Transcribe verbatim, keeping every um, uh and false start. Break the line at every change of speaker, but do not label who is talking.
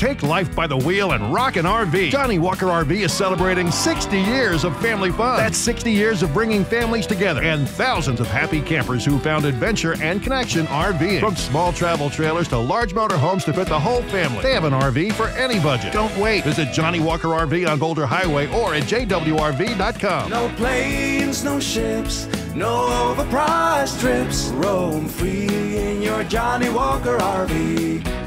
Take life by the wheel and rock an R V. Johnnie Walker R V is celebrating sixty years of family fun. That's sixty years of bringing families together and thousands of happy campers who found adventure and connection RVing. From small travel trailers to large motorhomes to fit the whole family, they have an R V for any budget. Don't wait. Visit Johnnie Walker R V on Boulder Highway or at J W R V dot com.
No planes, no ships, no overpriced trips. Roam free in your Johnnie Walker R V.